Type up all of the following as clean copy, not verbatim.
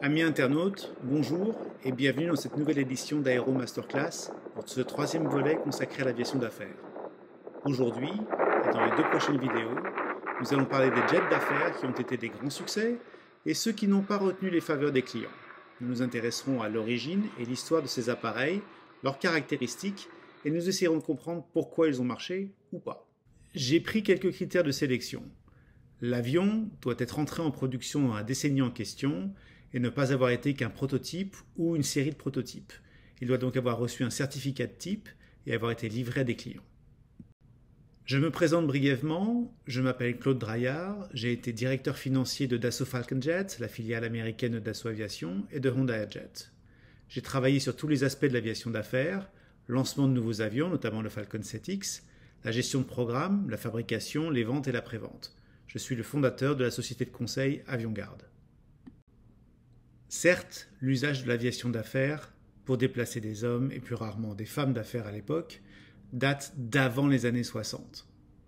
Amis internautes, bonjour et bienvenue dans cette nouvelle édition d'Aéro Masterclass pour ce troisième volet consacré à l'aviation d'affaires. Aujourd'hui, et dans les deux prochaines vidéos, nous allons parler des jets d'affaires qui ont été des grands succès et ceux qui n'ont pas retenu les faveurs des clients. Nous nous intéresserons à l'origine et l'histoire de ces appareils, leurs caractéristiques et nous essayerons de comprendre pourquoi ils ont marché ou pas. J'ai pris quelques critères de sélection. L'avion doit être entré en production dans la décennie en question et ne pas avoir été qu'un prototype ou une série de prototypes. Il doit donc avoir reçu un certificat de type et avoir été livré à des clients. Je me présente brièvement, je m'appelle Claude Draillard, j'ai été directeur financier de Dassault Falcon Jet, la filiale américaine de Dassault Aviation, et de Honda Airjet. J'ai travaillé sur tous les aspects de l'aviation d'affaires, lancement de nouveaux avions, notamment le Falcon 7X, la gestion de programmes, la fabrication, les ventes et la prévente. Je suis le fondateur de la société de conseil AvionGuard. Certes, l'usage de l'aviation d'affaires pour déplacer des hommes et plus rarement des femmes d'affaires à l'époque date d'avant les années 60.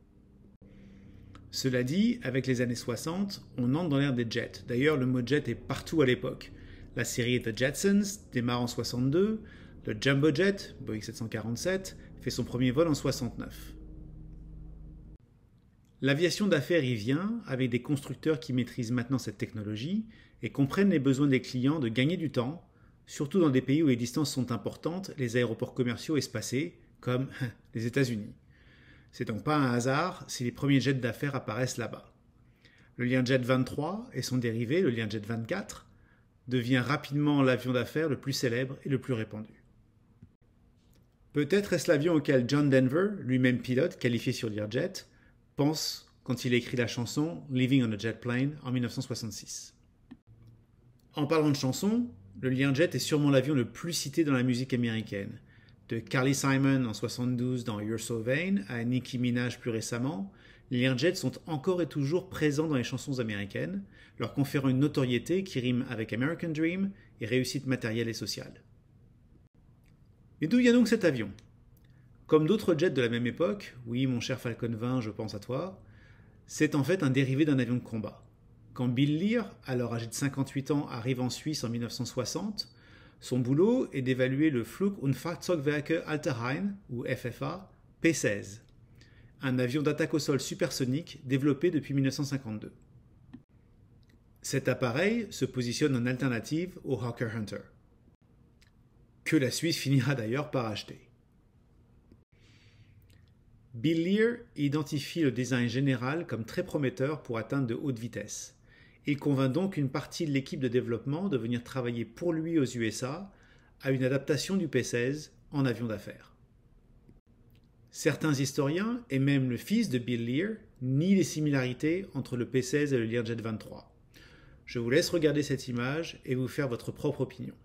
Cela dit, avec les années 60, on entre dans l'ère des jets. D'ailleurs, le mot jet est partout à l'époque. La série The Jetsons démarre en 62, le Jumbo Jet, Boeing 747, fait son premier vol en 69. L'aviation d'affaires y vient avec des constructeurs qui maîtrisent maintenant cette technologie et comprennent les besoins des clients de gagner du temps, surtout dans des pays où les distances sont importantes, les aéroports commerciaux espacés, comme les États-Unis. C'est donc pas un hasard si les premiers jets d'affaires apparaissent là-bas. Le Learjet 23 et son dérivé, le Learjet 24, devient rapidement l'avion d'affaires le plus célèbre et le plus répandu. Peut-être est-ce l'avion auquel John Denver, lui-même pilote, qualifié sur Learjet, pense quand il a écrit la chanson Living on a Jet Plane en 1966. En parlant de chansons, le Learjet est sûrement l'avion le plus cité dans la musique américaine. De Carly Simon en 72 dans You're So Vain à Nicki Minaj plus récemment, les Learjets sont encore et toujours présents dans les chansons américaines, leur conférant une notoriété qui rime avec American Dream et réussite matérielle et sociale. Mais d'où vient donc cet avion ? Comme d'autres jets de la même époque, oui mon cher Falcon 20, je pense à toi, c'est en fait un dérivé d'un avion de combat. Quand Bill Lear, alors âgé de 58 ans, arrive en Suisse en 1960, son boulot est d'évaluer le Flug- und Fahrzeugwerke Alterrhein, ou FFA, P-16, un avion d'attaque au sol supersonique développé depuis 1952. Cet appareil se positionne en alternative au Hawker Hunter, que la Suisse finira d'ailleurs par acheter. Bill Lear identifie le design général comme très prometteur pour atteindre de hautes vitesses. Il convainc donc une partie de l'équipe de développement de venir travailler pour lui aux USA à une adaptation du P-16 en avion d'affaires. Certains historiens, et même le fils de Bill Lear, nient les similarités entre le P-16 et le Learjet 23. Je vous laisse regarder cette image et vous faire votre propre opinion.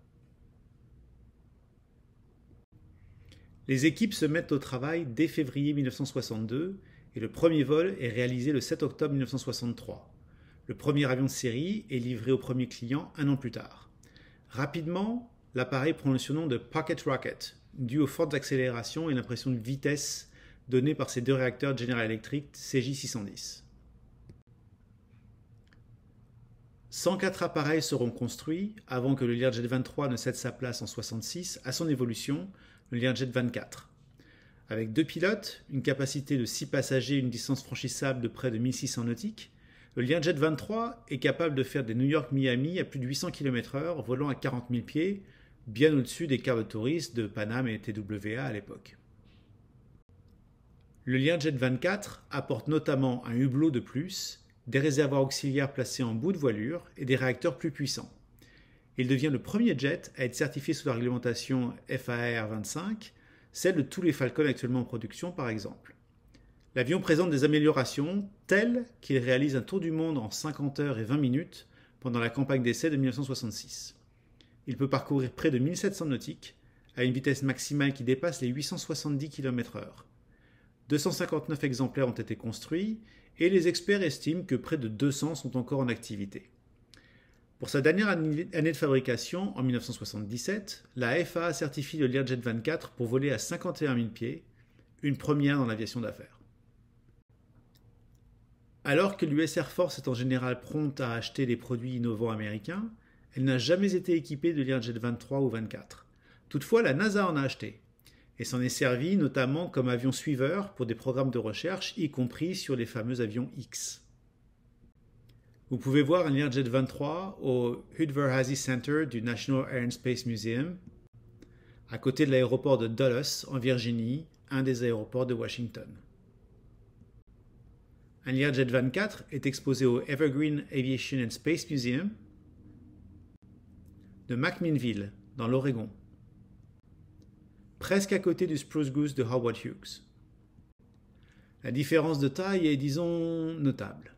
Les équipes se mettent au travail dès février 1962 et le premier vol est réalisé le 7 octobre 1963. Le premier avion de série est livré au premier client un an plus tard. Rapidement, l'appareil prend le surnom de Pocket Rocket, dû aux fortes accélérations et l'impression de vitesse donnée par ses deux réacteurs General Electric CJ610. 104 appareils seront construits avant que le Learjet 23 ne cède sa place en 1966 à son évolution, le Learjet 24. Avec deux pilotes, une capacité de 6 passagers et une distance franchissable de près de 1600 nautiques, le Learjet 23 est capable de faire des New York-Miami à plus de 800 km/h, volant à 40 000 pieds, bien au-dessus des cars de touristes de Panam et TWA à l'époque. Le Learjet 24 apporte notamment un hublot de plus, des réservoirs auxiliaires placés en bout de voilure et des réacteurs plus puissants. Il devient le premier jet à être certifié sous la réglementation FAR 25, celle de tous les Falcon actuellement en production par exemple. L'avion présente des améliorations telles qu'il réalise un tour du monde en 50 heures et 20 minutes pendant la campagne d'essai de 1966. Il peut parcourir près de 1700 nautiques à une vitesse maximale qui dépasse les 870 km/h. 259 exemplaires ont été construits et les experts estiment que près de 200 sont encore en activité. Pour sa dernière année de fabrication, en 1977, la FAA certifie le Learjet 24 pour voler à 51 000 pieds, une première dans l'aviation d'affaires. Alors que l'US Air Force est en général prompte à acheter les produits innovants américains, elle n'a jamais été équipée de Learjet 23 ou 24. Toutefois, la NASA en a acheté et s'en est servi notamment comme avion suiveur pour des programmes de recherche, y compris sur les fameux avions X. Vous pouvez voir un Learjet 23 au Udvar-Hazy Center du National Air and Space Museum, à côté de l'aéroport de Dulles, en Virginie, un des aéroports de Washington. Un Learjet 24 est exposé au Evergreen Aviation and Space Museum de McMinnville, dans l'Oregon, presque à côté du Spruce Goose de Howard Hughes. La différence de taille est, disons, notable.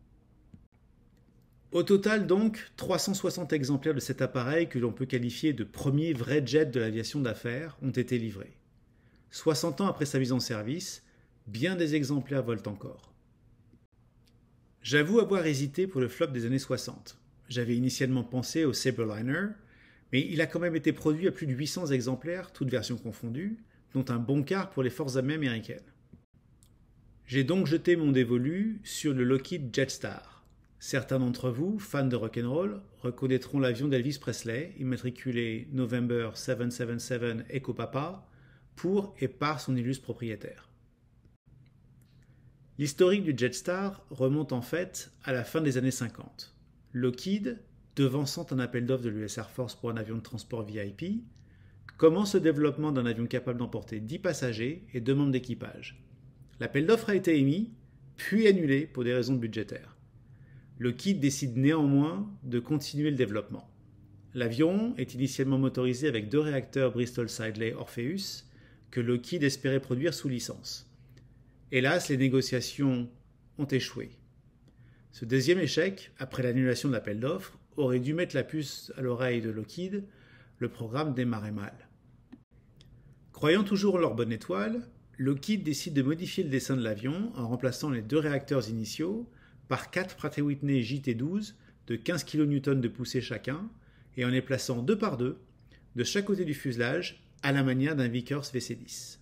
Au total donc, 360 exemplaires de cet appareil que l'on peut qualifier de premier vrai jet de l'aviation d'affaires ont été livrés. 60 ans après sa mise en service, bien des exemplaires volent encore. J'avoue avoir hésité pour le flop des années 60. J'avais initialement pensé au Sabreliner, mais il a quand même été produit à plus de 800 exemplaires, toutes versions confondues, dont un bon quart pour les forces armées américaines. J'ai donc jeté mon dévolu sur le Lockheed Jetstar. Certains d'entre vous, fans de rock'n'roll, reconnaîtront l'avion d'Elvis Presley, immatriculé November 777 Echo Papa, pour et par son illustre propriétaire. L'historique du Jetstar remonte en fait à la fin des années 50. Lockheed, devançant un appel d'offres de l'US Air Force pour un avion de transport VIP, commence le développement d'un avion capable d'emporter 10 passagers et 2 membres d'équipage. L'appel d'offres a été émis, puis annulé pour des raisons budgétaires. Lockheed décide néanmoins de continuer le développement. L'avion est initialement motorisé avec 2 réacteurs Bristol Siddeley Orpheus que Lockheed espérait produire sous licence. Hélas, les négociations ont échoué. Ce deuxième échec, après l'annulation de l'appel d'offres, aurait dû mettre la puce à l'oreille de Lockheed, le programme démarrait mal. Croyant toujours en leur bonne étoile, Lockheed décide de modifier le dessin de l'avion en remplaçant les 2 réacteurs initiaux par 4 Pratt & Whitney JT12 de 15 kN de poussée chacun et en les plaçant 2 par 2 de chaque côté du fuselage à la manière d'un Vickers VC-10.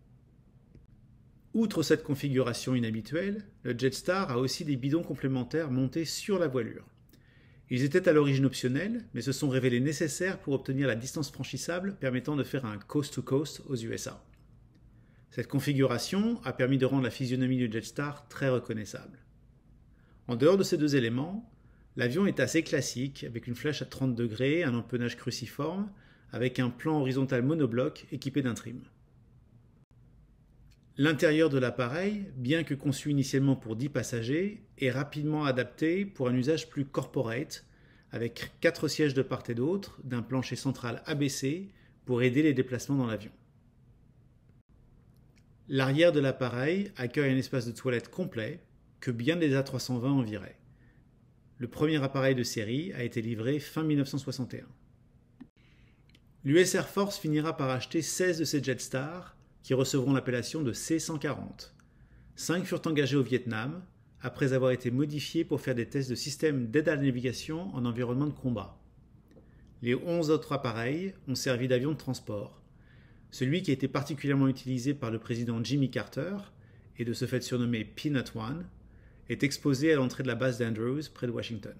Outre cette configuration inhabituelle, le Jetstar a aussi des bidons complémentaires montés sur la voilure. Ils étaient à l'origine optionnels, mais se sont révélés nécessaires pour obtenir la distance franchissable permettant de faire un coast-to-coast aux USA. Cette configuration a permis de rendre la physionomie du Jetstar très reconnaissable. En dehors de ces 2 éléments, l'avion est assez classique, avec une flèche à 30 degrés, un empennage cruciforme, avec un plan horizontal monobloc équipé d'un trim. L'intérieur de l'appareil, bien que conçu initialement pour 10 passagers, est rapidement adapté pour un usage plus corporate, avec 4 sièges de part et d'autre, d'un plancher central abaissé pour aider les déplacements dans l'avion. L'arrière de l'appareil accueille un espace de toilette complet que bien des A320 enviraient. Le premier appareil de série a été livré fin 1961. L'US Air Force finira par acheter 16 de ces Jetstar qui recevront l'appellation de C-140. 5 furent engagés au Vietnam après avoir été modifiés pour faire des tests de système d'aide à la navigation en environnement de combat. Les 11 autres appareils ont servi d'avion de transport. Celui qui a été particulièrement utilisé par le président Jimmy Carter, et de ce fait surnommé Peanut One, est exposé à l'entrée de la base d'Andrews, près de Washington.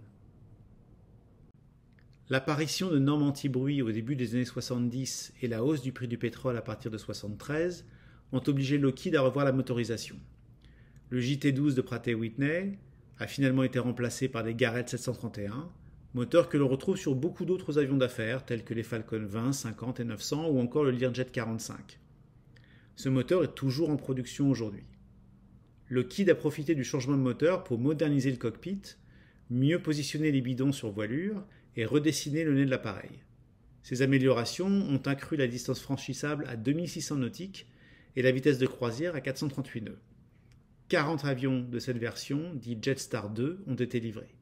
L'apparition de normes anti-bruit au début des années 70 et la hausse du prix du pétrole à partir de 1973 ont obligé Lockheed à revoir la motorisation. Le JT-12 de Pratt & Whitney a finalement été remplacé par des Garrett 731, moteur que l'on retrouve sur beaucoup d'autres avions d'affaires tels que les Falcon 20, 50 et 900 ou encore le Learjet 45. Ce moteur est toujours en production aujourd'hui. Lockheed a profité du changement de moteur pour moderniser le cockpit, mieux positionner les bidons sur voilure et redessiner le nez de l'appareil. Ces améliorations ont accru la distance franchissable à 2600 nautiques et la vitesse de croisière à 438 nœuds. 40 avions de cette version, dit Jetstar 2, ont été livrés.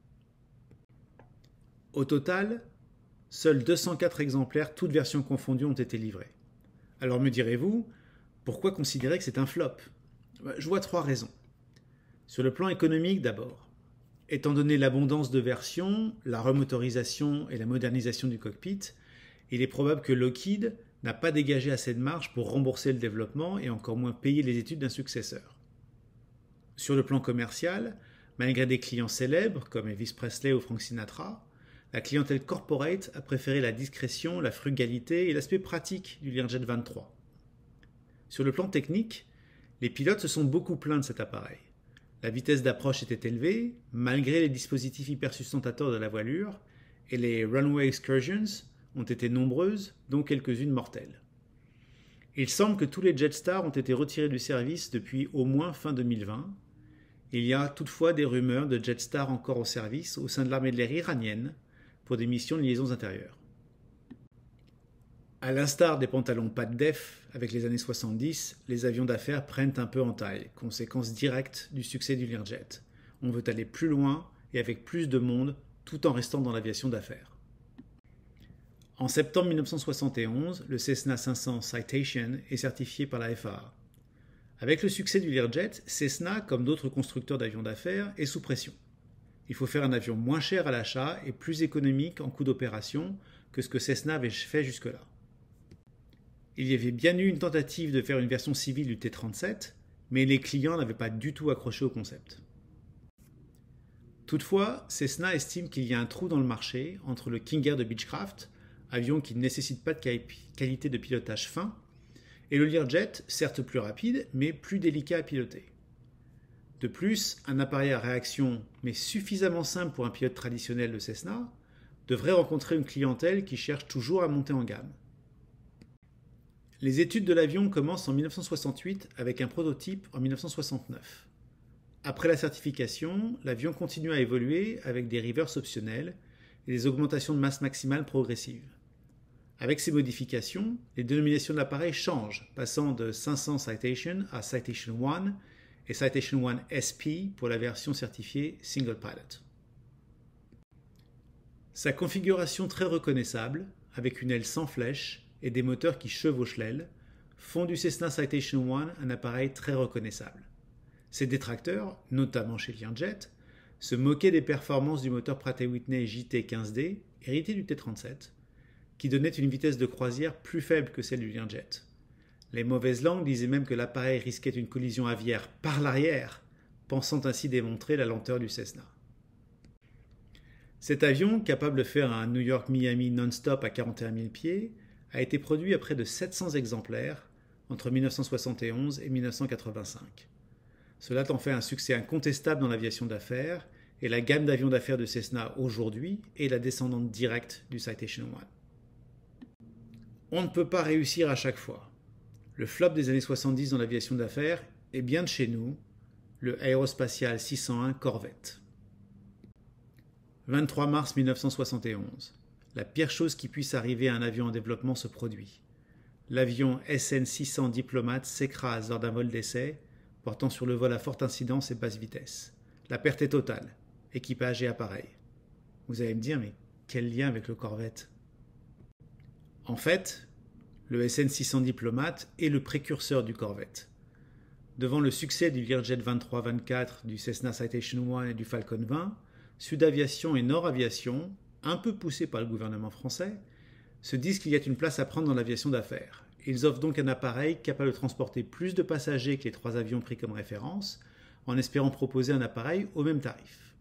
Au total, seuls 204 exemplaires, toutes versions confondues, ont été livrés. Alors me direz-vous, pourquoi considérer que c'est un flop ? Je vois 3 raisons. Sur le plan économique d'abord. Étant donné l'abondance de versions, la remotorisation et la modernisation du cockpit, il est probable que Lockheed n'a pas dégagé assez de marge pour rembourser le développement et encore moins payer les études d'un successeur. Sur le plan commercial, malgré des clients célèbres comme Elvis Presley ou Frank Sinatra, la clientèle corporate a préféré la discrétion, la frugalité et l'aspect pratique du Learjet 23. Sur le plan technique, les pilotes se sont beaucoup plaints de cet appareil. La vitesse d'approche était élevée, malgré les dispositifs hypersustentateurs de la voilure, et les runway excursions ont été nombreuses, dont quelques-unes mortelles. Il semble que tous les Jetstar ont été retirés du service depuis au moins fin 2020. Il y a toutefois des rumeurs de Jetstar encore au service au sein de l'armée de l'air iranienne pour des missions de liaisons intérieures. À l'instar des pantalons pas de def avec les années 70, les avions d'affaires prennent un peu en taille, conséquence directe du succès du Learjet. On veut aller plus loin et avec plus de monde tout en restant dans l'aviation d'affaires. En septembre 1971, le Cessna 500 Citation est certifié par la FAA. Avec le succès du Learjet, Cessna, comme d'autres constructeurs d'avions d'affaires, est sous pression. Il faut faire un avion moins cher à l'achat et plus économique en coût d'opération que ce que Cessna avait fait jusque-là. Il y avait bien eu une tentative de faire une version civile du T-37, mais les clients n'avaient pas du tout accroché au concept. Toutefois, Cessna estime qu'il y a un trou dans le marché entre le King Air de Beechcraft, avion qui ne nécessite pas de qualité de pilotage fin, et le Learjet, certes plus rapide, mais plus délicat à piloter. De plus, un appareil à réaction, mais suffisamment simple pour un pilote traditionnel de Cessna, devrait rencontrer une clientèle qui cherche toujours à monter en gamme. Les études de l'avion commencent en 1968 avec un prototype en 1969. Après la certification, l'avion continue à évoluer avec des reverse optionnels et des augmentations de masse maximale progressives. Avec ces modifications, les dénominations de l'appareil changent, passant de 500 Citation à Citation 1 et Citation 1 SP pour la version certifiée Single Pilot. Sa configuration très reconnaissable, avec une aile sans flèche et des moteurs qui chevauchent l'aile, font du Cessna Citation 1 un appareil très reconnaissable. Ses détracteurs, notamment chez Learjet, se moquaient des performances du moteur Pratt & Whitney JT15D, hérité du T-37, qui donnait une vitesse de croisière plus faible que celle du Learjet. Les mauvaises langues disaient même que l'appareil risquait une collision aviaire par l'arrière, pensant ainsi démontrer la lenteur du Cessna. Cet avion, capable de faire un New York-Miami non-stop à 41 000 pieds, a été produit à près de 700 exemplaires entre 1971 et 1985. Cela en fait un succès incontestable dans l'aviation d'affaires, et la gamme d'avions d'affaires de Cessna aujourd'hui est la descendante directe du Citation 1. On ne peut pas réussir à chaque fois. Le flop des années 70 dans l'aviation d'affaires est bien de chez nous, le Aérospatiale 601 Corvette. 23 mars 1971. La pire chose qui puisse arriver à un avion en développement se produit. L'avion SN600 Diplomate s'écrase lors d'un vol d'essai, portant sur le vol à forte incidence et basse vitesse. La perte est totale, équipage et appareil. Vous allez me dire, mais quel lien avec le Corvette ? En fait, le SN600 Diplomate est le précurseur du Corvette. Devant le succès du Learjet 23-24, du Cessna Citation 1 et du Falcon 20, Sud Aviation et Nord Aviation, un peu poussés par le gouvernement français, se disent qu'il y a une place à prendre dans l'aviation d'affaires. Ils offrent donc un appareil capable de transporter plus de passagers que les 3 avions pris comme référence, en espérant proposer un appareil au même tarif.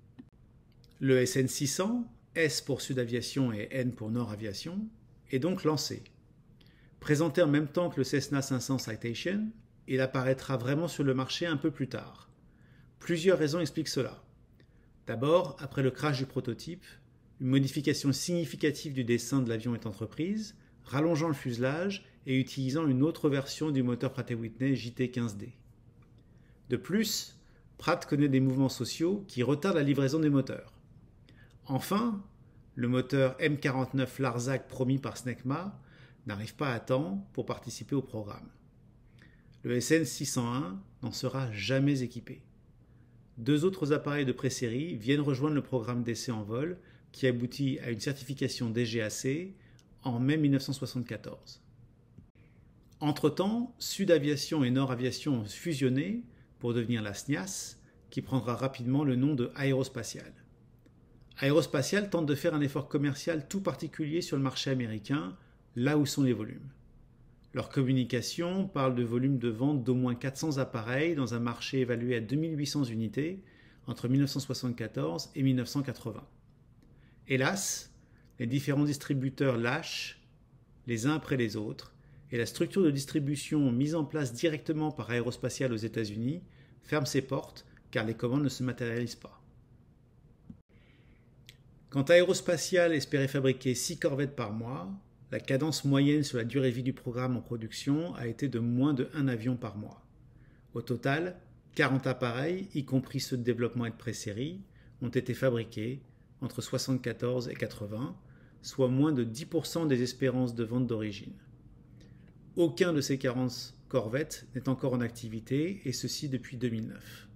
Le SN600, S pour Sud Aviation et N pour Nord Aviation, est donc lancé. Présenté en même temps que le Cessna 500 Citation, il apparaîtra vraiment sur le marché un peu plus tard. Plusieurs raisons expliquent cela. D'abord, après le crash du prototype, une modification significative du dessin de l'avion est entreprise, rallongeant le fuselage et utilisant une autre version du moteur Pratt & Whitney JT15D. De plus, Pratt connaît des mouvements sociaux qui retardent la livraison des moteurs. Enfin, le moteur M49 Larzac promis par Snecma n'arrive pas à temps pour participer au programme. Le SN601 n'en sera jamais équipé. 2 autres appareils de pré-série viennent rejoindre le programme d'essai en vol qui aboutit à une certification DGAC en mai 1974. Entre-temps, Sud Aviation et Nord Aviation ont fusionné pour devenir la SNIAS, qui prendra rapidement le nom de Aérospatiale. Aérospatiale tente de faire un effort commercial tout particulier sur le marché américain, là où sont les volumes. Leur communication parle de volumes de vente d'au moins 400 appareils dans un marché évalué à 2800 unités entre 1974 et 1980. Hélas, les différents distributeurs lâchent les uns après les autres, et la structure de distribution mise en place directement par Aérospatiale aux États-Unis ferme ses portes car les commandes ne se matérialisent pas. Quand Aérospatiale espérait fabriquer 6 corvettes par mois, la cadence moyenne sur la durée de vie du programme en production a été de moins de 1 avion par mois. Au total, 40 appareils, y compris ceux de développement et de pré-série, ont été fabriqués entre 1974 et 1980, soit moins de 10% des espérances de vente d'origine. Aucun de ces 40 corvettes n'est encore en activité, et ceci depuis 2009.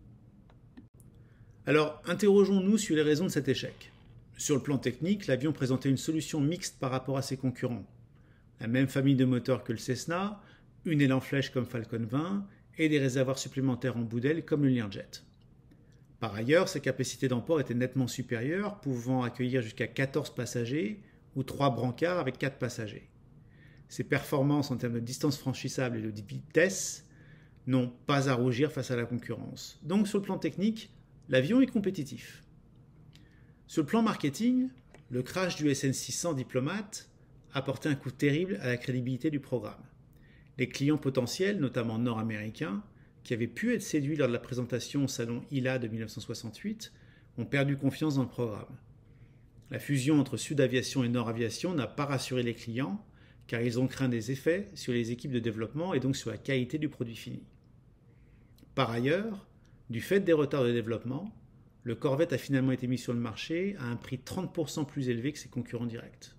Alors, interrogeons-nous sur les raisons de cet échec. Sur le plan technique, l'avion présentait une solution mixte par rapport à ses concurrents. La même famille de moteurs que le Cessna, une aile en flèche comme Falcon 20 et des réservoirs supplémentaires en bout d'aile comme le Learjet. Par ailleurs, sa capacité d'emport était nettement supérieure, pouvant accueillir jusqu'à 14 passagers ou 3 brancards avec 4 passagers. Ses performances en termes de distance franchissable et de vitesse n'ont pas à rougir face à la concurrence. Donc sur le plan technique, l'avion est compétitif. Sur le plan marketing, le crash du SN600 Diplomat a porté un coup terrible à la crédibilité du programme. Les clients potentiels, notamment nord-américains, qui avaient pu être séduits lors de la présentation au salon ILA de 1968, ont perdu confiance dans le programme. La fusion entre Sud Aviation et Nord Aviation n'a pas rassuré les clients, car ils ont craint des effets sur les équipes de développement et donc sur la qualité du produit fini. Par ailleurs, du fait des retards de développement, le Corvette a finalement été mis sur le marché à un prix 30% plus élevé que ses concurrents directs.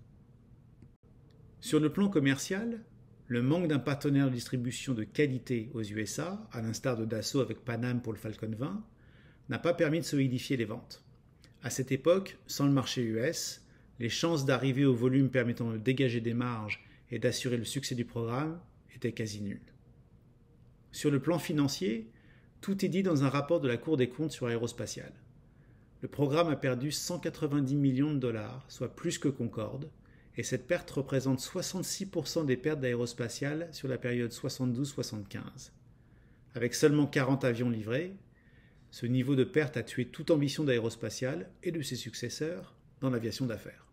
Sur le plan commercial, le manque d'un partenaire de distribution de qualité aux USA, à l'instar de Dassault avec Pan Am pour le Falcon 20, n'a pas permis de solidifier les ventes. À cette époque, sans le marché US, les chances d'arriver au volume permettant de dégager des marges et d'assurer le succès du programme étaient quasi nulles. Sur le plan financier, tout est dit dans un rapport de la Cour des comptes sur Aérospatiale. Le programme a perdu 190 millions de dollars, soit plus que Concorde, et cette perte représente 66% des pertes d'Aérospatiale sur la période 72-75. Avec seulement 40 avions livrés, ce niveau de perte a tué toute ambition d'Aérospatiale et de ses successeurs dans l'aviation d'affaires.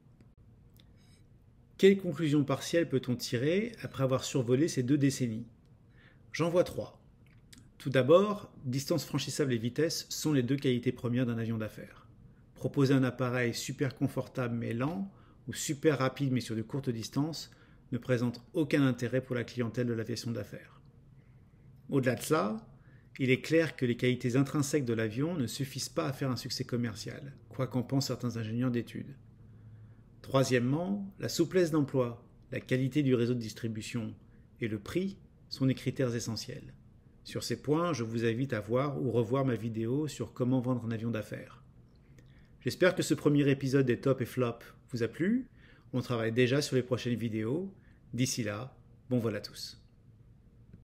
Quelles conclusions partielles peut-on tirer après avoir survolé ces 2 décennies ? J'en vois 3. Tout d'abord, distance franchissable et vitesse sont les 2 qualités premières d'un avion d'affaires. Proposer un appareil super confortable mais lent, ou super rapide mais sur de courtes distances, ne présente aucun intérêt pour la clientèle de l'aviation d'affaires. Au-delà de cela, il est clair que les qualités intrinsèques de l'avion ne suffisent pas à faire un succès commercial, quoi qu'en pensent certains ingénieurs d'études. Troisièmement, la souplesse d'emploi, la qualité du réseau de distribution et le prix sont des critères essentiels. Sur ces points, je vous invite à voir ou revoir ma vidéo sur comment vendre un avion d'affaires. J'espère que ce premier épisode des Top et Flop vous a plu. On travaille déjà sur les prochaines vidéos. D'ici là, bon vol à tous.